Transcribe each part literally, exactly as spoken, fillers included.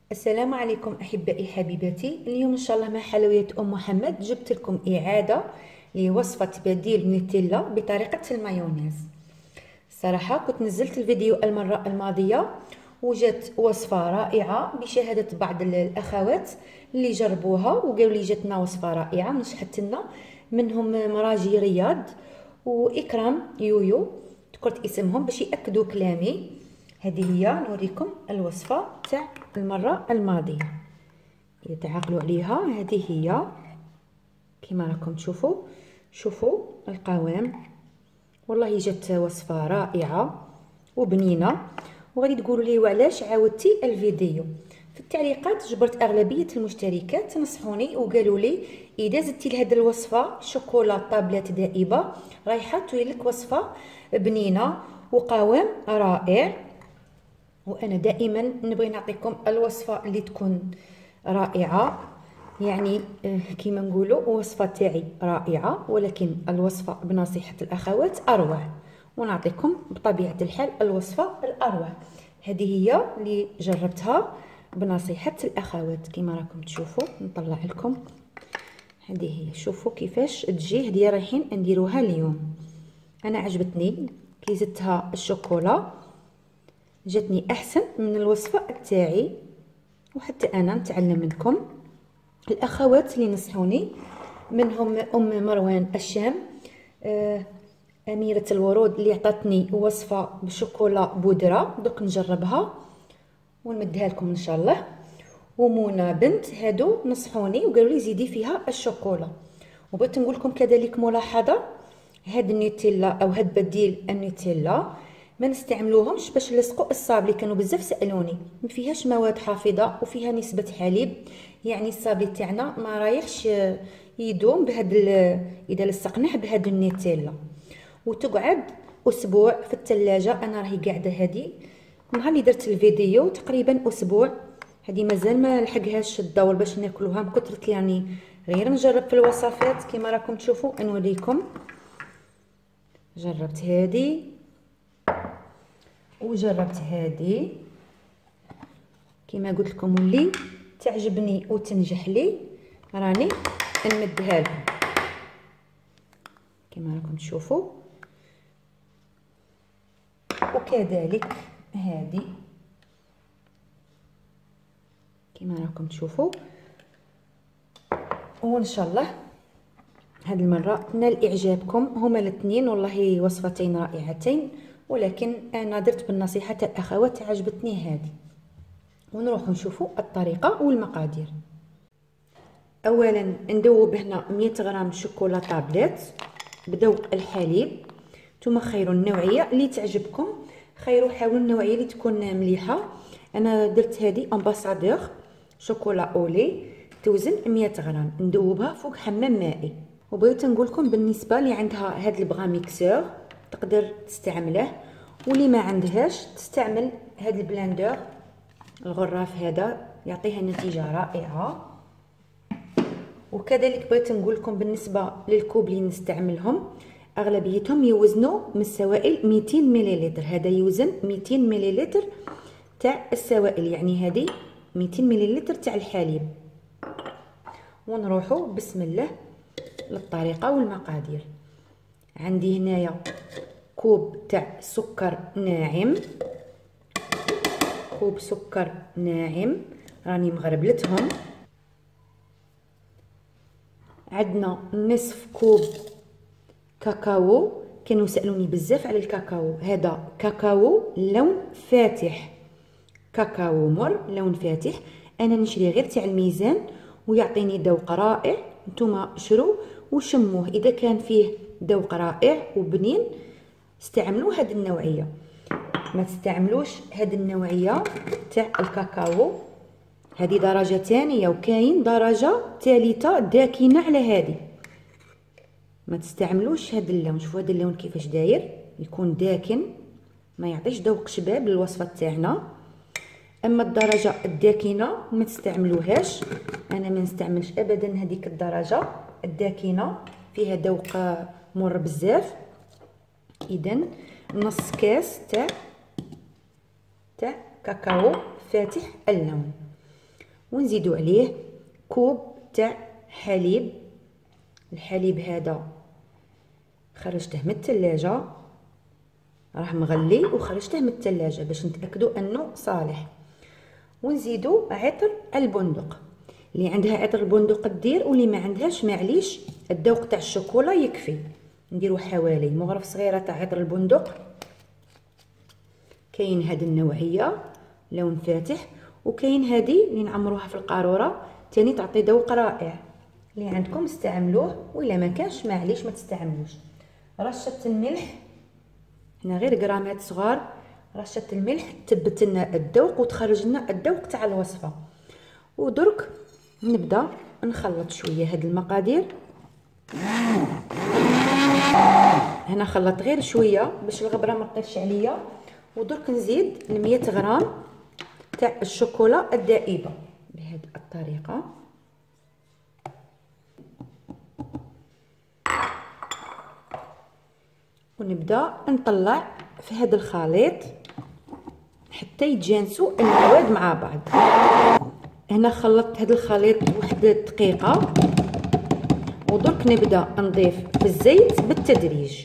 السلام عليكم احبائي حبيباتي. اليوم ان شاء الله مع حلويات ام محمد جبت لكم اعاده لوصفه بديل نوتيلا بطريقه المايونيز. صراحه كنت نزلت الفيديو المره الماضيه وجات وصفه رائعه بشهاده بعض الاخوات اللي جربوها وقالوا لي جاتنا وصفه رائعه نجحت لنا، منهم مراجي رياض واكرام يويو ذكرت اسمهم باش ياكدوا كلامي. هذه هي نوريكم الوصفه تاع المره الماضيه اذا تعقلوا عليها. هذه هي كما راكم تشوفوا، شوفوا القوام، والله جات وصفه رائعه وبنينه. وغادي تقولوا لي وعلاش عاودتي الفيديو. في التعليقات جبرت اغلبيه المشتركات نصحوني وقالوا لي اذا زدتي لهذه الوصفه شوكولا طابلات دائبه رايحه تولي لك وصفه بنينه وقوام رائع. وانا دائما نبغي نعطيكم الوصفه اللي تكون رائعه، يعني كيما نقولوا وصفه تاعي رائعه ولكن الوصفه بنصيحه الاخوات اروع، ونعطيكم بطبيعه الحال الوصفه الاروع. هذه هي اللي جربتها بنصيحه الاخوات كيما راكم تشوفوا. نطلع لكم هذه هي، شوفوا كيفاش تجي. هذه رايحين نديروها اليوم. انا عجبتني كي زدتها الشوكولا، جاتني احسن من الوصفه تاعي، وحتى انا نتعلم منكم. الاخوات اللي نصحوني منهم ام مروان الشام، آه اميره الورود اللي عطاتني وصفه بشوكولا بودره دوك نجربها ونمدها لكم ان شاء الله. ومنى بنت هادو نصحوني وقالوا لي زيدي فيها الشوكولا. وبغيت نقول لكم كذلك ملاحظه، هاد النوتيلا او هاد بديل النوتيلا ما نستعملوهمش باش نلصقوا الصابلي. كانوا بزاف سالوني، ما فيهاش مواد حافظه وفيها نسبه حليب، يعني الصابلي تاعنا ما رايحش يدوم بهاد اذا لصقناه بهاد النوتيلا، وتقعد اسبوع في الثلاجه. انا راهي قاعده هذه نهار اللي درت الفيديو تقريبا اسبوع، هذه مازال ما لحقهاش الدور باش ناكلوها من كثرة، يعني غير نجرب في الوصفات كما راكم تشوفوا. نوريكم جربت هذه وجربت هذه كما قلت لكم، واللي تعجبني وتنجح لي راني نمدها لكم كما راكم تشوفوا. وكذلك هذه كما راكم تشوفوا. وان شاء الله هذه المره نال اعجابكم. هما الاثنين والله وصفتين رائعتين، ولكن انا درت بالنصيحه تاع الاخوات عجبتني هذه. ونروح نشوفوا الطريقه والمقادير. اولا ندوب هنا مية غرام شوكولا طابلات بذوق الحليب. نتوما خيروا النوعيه اللي تعجبكم، خيروا حاولوا النوعيه اللي تكون مليحه. انا درت هذه امباسادور شوكولا اولي توزن مية غرام، ندوبها فوق حمام مائي. وبغيت نقول لكم بالنسبه اللي عندها هذا البغا ميكسور تقدر تستعمله، واللي ما عندهاش تستعمل هذا البلاندر الغراف، هذا يعطيها نتيجه رائعه. وكذلك بغيت نقول لكم بالنسبه للكوب اللي نستعملهم اغلبيتهم يوزنوا من السوائل مئتين مليلتر. هذا يوزن مئتين مليلتر تاع السوائل، يعني هذه مئتين مليلتر تاع الحليب. ونروحوا بسم الله للطريقه والمقادير. عندي هنايا كوب تاع سكر ناعم، كوب سكر ناعم راني مغربلتهم. عندنا نصف كوب كاكاو، كانوا سالوني بزاف على الكاكاو. هذا كاكاو لون فاتح، كاكاو مر لون فاتح. انا نشري غير تاع الميزان ويعطيني ذوق رائع. نتوما شرو وشموه، اذا كان فيه ذوق رائع وبنين استعملوا هذه النوعيه، ما تستعملوش هذه النوعيه تاع الكاكاو. هذه درجه ثانيه وكاين درجه ثالثه داكنه على هذه، ما تستعملوش هذا اللون. شوفوا هذا اللون كيفاش داير، يكون داكن ما يعطيش ذوق شباب للوصفه تاعنا. اما الدرجه الداكنه ما تستعملوهاش، انا ما نستعملش ابدا هذيك الدرجه الداكنه فيها ذوق مر بزاف. اذا نص كاس تاع تاع كاكاو فاتح اللون. ونزيدو عليه كوب تاع حليب. الحليب هذا خرجته من الثلاجه، راه مغلي وخرجته من الثلاجه باش نتاكدوا انه صالح. ونزيدو عطر البندق، اللي عندها عطر البندق دير، واللي ما عندهاش معليش الذوق تاع الشوكولا يكفي. نديرو حوالي مغرف صغيره تاع عطر البندق. كاين هذه النوعيه لون فاتح، وكاين هذه اللي نعمروها في القاروره تاني تعطي ذوق رائع. اللي عندكم استعملوه، ولا ما كانش معليش ما تستعملوش. رشه الملح هنا غير غرامات صغار، رشه الملح تثبت لنا الذوق وتخرج لنا الذوق تاع الوصفه. ودرك نبدا نخلط شويه هاد المقادير. هنا خلط غير شويه باش الغبره ما تطيش عليا. ودرك نزيد مية غرام تاع الشوكولا الذائبه بهذه الطريقه. ونبدا نطلع في هذا الخليط حتى يتجانسوا المواد مع بعض. هنا خلطت هذا الخليط واحد دقيقه. ودرك نبدا نضيف في الزيت بالتدريج.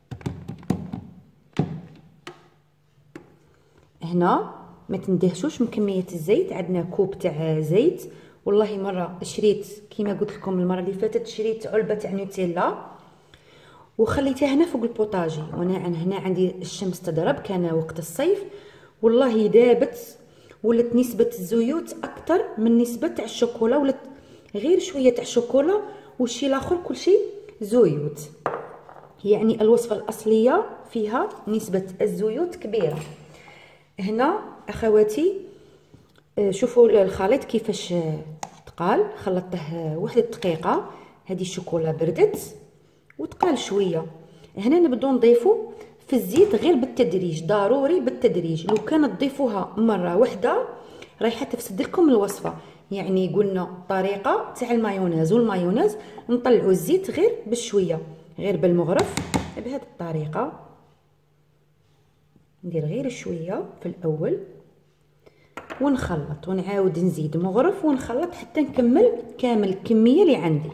هنا ما تندهشوش من كميه الزيت، عندنا كوب تاع زيت. والله مره شريت كيما قلت لكم المره اللي فاتت، شريت علبه تاع نوتيلا وخليتها هنا فوق البوطاجي. وانا هنا عندي الشمس تضرب، كان وقت الصيف، والله دابت ولات نسبه الزيوت اكثر من نسبه تاع الشوكولا، ولات غير شويه تاع الشوكولا والشي الاخر كلشي زيوت. يعني الوصفه الاصليه فيها نسبه الزيوت كبيره. هنا اخواتي شوفوا الخليط كيفاش تقال. خلطته واحد الدقيقه، هذه الشوكولا بردت وتقال شويه. هنا نبدو نضيفو في الزيت غير بالتدريج، ضروري بالتدريج. لو كان تضيفوها مره واحده رايحه تفسد لكم الوصفه. يعني قلنا طريقه تاع المايونيز، والمايونيز نطلعوا الزيت غير بشويه، غير بالمغرف بهذه الطريقه. ندير غير شويه في الاول ونخلط، ونعاود نزيد مغرف ونخلط حتى نكمل كامل الكميه اللي عندي.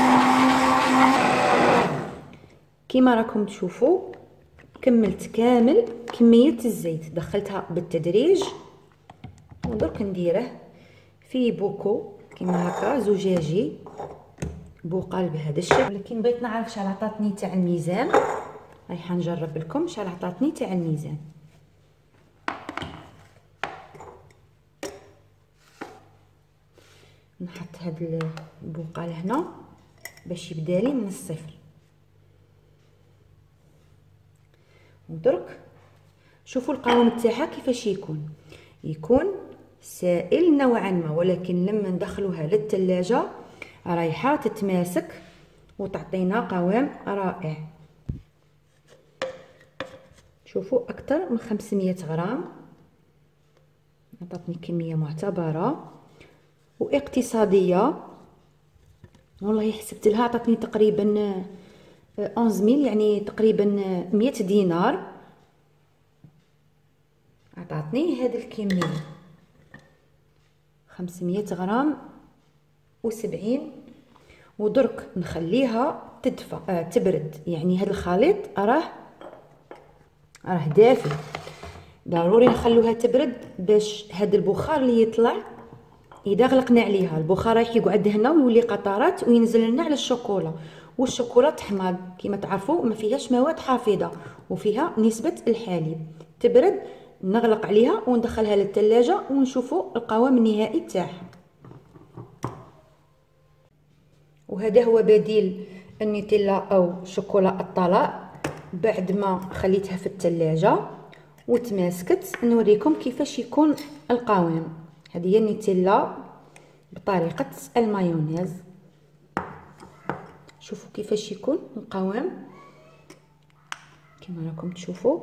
كيما راكم تشوفوا كملت كامل كميه الزيت، دخلتها بالتدريج. ودرك نديره في بوكو كيما هكا زجاجي، بوقال بهذا الشكل. ولكن بغيت نعرف شحال عطاتني تاع الميزان، رايحه نجرب لكم شحال عطاتني تاع الميزان. نحط هاد البوقال هنا باش يبدا لي من الصفر. ودرك شوفوا القوام تاعها كيفاش يكون. يكون سائل نوعا ما، ولكن لما ندخلوها للثلاجه رايحه تتماسك وتعطينا قوام رائع. شوفوا اكثر من خمسمية غرام، عطاتني كميه معتبره واقتصاديه. والله حسبت لها عطاتني تقريبا أحد عشر، يعني تقريبا مية دينار. عطاتني هذه الكميه خمسمية غرام وسبعين. ودرك نخليها تدفى آه تبرد. يعني هذا الخليط راه راه دافي، ضروري نخلوها تبرد باش هذا البخار اللي يطلع اذا غلقنا عليها البخار رايح يقعد هنا ويولي قطرات وينزل لنا على الشوكولا. والشوكولا تحمض كيما تعرفوا ما فيهاش مواد حافظه وفيها نسبه الحليب. تبرد نغلق عليها وندخلها للثلاجه ونشوفوا القوام النهائي تاعها. وهذا هو بديل النوتيلا او شوكولا الطلاء بعد ما خليتها في الثلاجه وتماسكت. نوريكم كيفاش يكون القوام. هذه هي النوتيلا بطريقه المايونيز. شوفوا كيفاش يكون القوام كما راكم تشوفوا.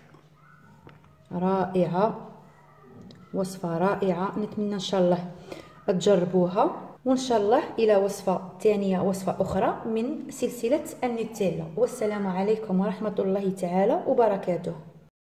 رائعه، وصفه رائعه. نتمنى ان شاء الله تجربوها، وان شاء الله الى وصفه ثانيه، وصفه اخرى من سلسله النوتيلا. والسلام عليكم ورحمه الله تعالى وبركاته.